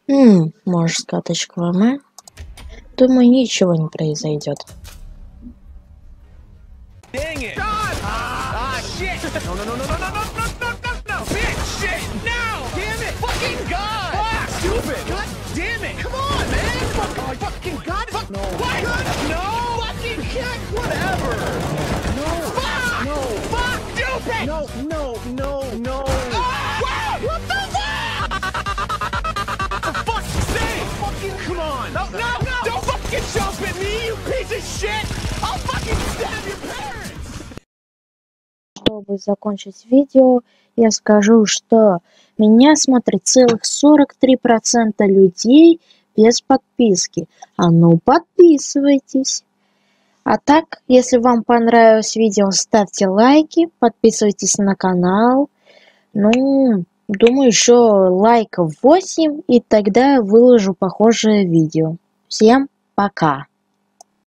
Может, скаточка ВМ? Думаю, ничего не произойдет. Dang it! God! Shit! No, no, no, no, no, no, no, no, no, no, no! Bitch! Shit! Now! Damn it! Fucking God! Fuck! Stupid! God damn it! Come on, man! Fucking God! Fuck! No! What? God! No! Fucking shit! Whatever! No! Fuck! No! Fuck! Stupid! No! No! No! No! Ah! What the fuck? For fuck's sake! Fucking come on! No! No! No! Don't fucking jump at me, you piece of shit! I'll fucking stab your parents! Чтобы закончить видео, я скажу, что меня смотрит целых 43% людей без подписки. А ну подписывайтесь. А так, если вам понравилось видео, ставьте лайки, подписывайтесь на канал. Ну, думаю, еще лайков 8, и тогда я выложу похожее видео. Всем пока!